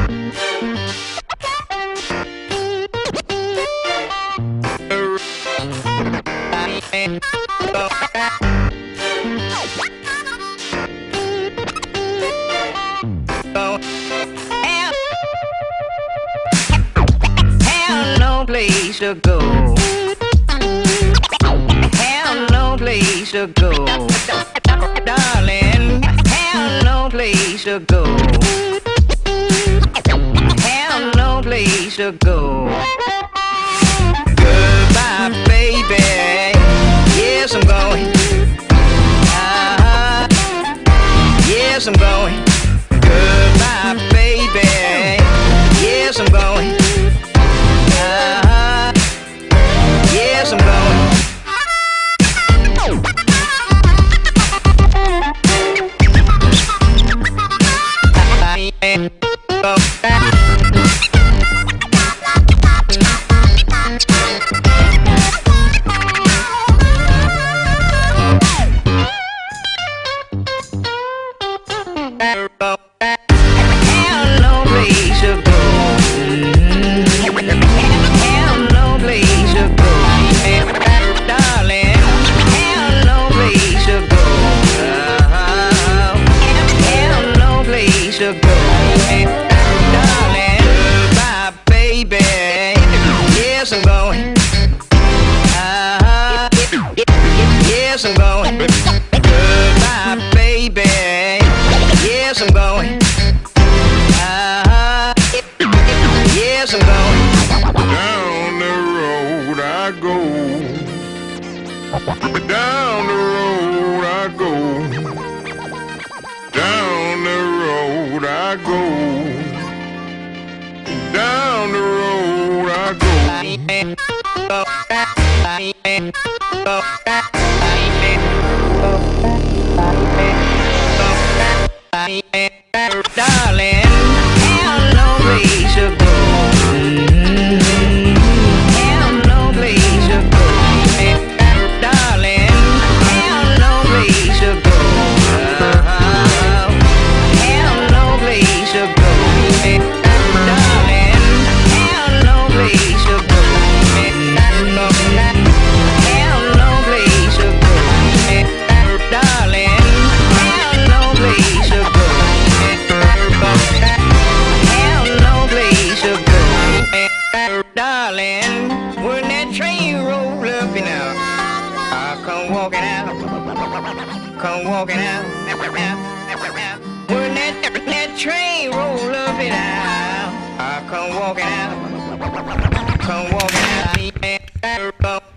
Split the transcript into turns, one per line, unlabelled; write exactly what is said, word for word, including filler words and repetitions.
Place to go. Have no place to go, darling. Have no place to go. Have no place to go. Goodbye, baby. Yes, I'm going. Uh-huh. Yes, I'm going. Goodbye, baby. Yes, I'm going. Uh-huh. Yes, I'm going. Have no place to go. Have no place to go, darling. Have no place to go. Uh-huh. Have no place to go, darling. Goodbye, baby. Yes, I'm going. Uh-huh. Yes, I'm going. Goodbye, baby. Yes, I'm going. Uh-huh. Yes, I'm going.
Down the road I go. Down the road I go. Down the road I go. Down the road I go.
Darling, have no place to go. Have no place to go. Darling, have no place to go. Uh-huh. Have no place to go. Darling, have no place to go. Have no place to go. Darling, have no place to go. Have no place to go. Darling, when that train roll up and out, I come walking out, come walking out. When that, that train roll up and out, I come walking out, come walking out.